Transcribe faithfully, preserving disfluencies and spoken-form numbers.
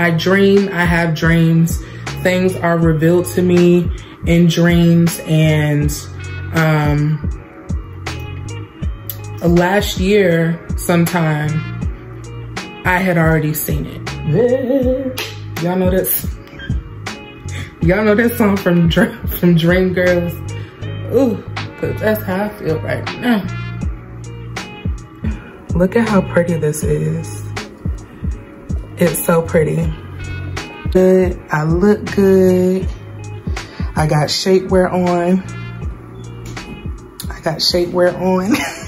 I dream, I have dreams. Things are revealed to me in dreams, and um, last year sometime, I had already seen it. Y'all know this? Y'all know that song from Dream, from Dream Girls? Ooh, cause that's how I feel right now. Look at how pretty this is. It's so pretty. Good, I look good. I got shapewear on. I got shapewear on.